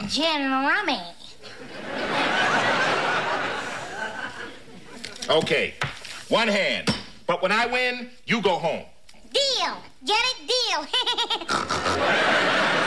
gin and rummy. Okay, one hand. But when I win, you go home. Deal. Get it? Deal.